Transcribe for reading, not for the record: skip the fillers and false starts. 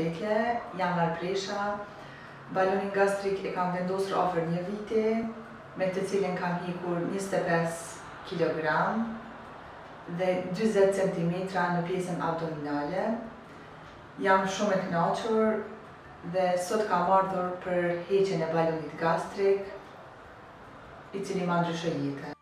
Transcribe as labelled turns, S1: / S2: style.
S1: përshëndetje, jam Larpresha. Balonin gastrik e kam vendosur afër 1 viti, me të cilin kam hikur 25 kg dhe 40 cm në pjesën abdominale. Jam shumë e kënaqur dhe sot kam ardhur për heqjen e balonit gastrik, i cili ma ndryshoi jetën.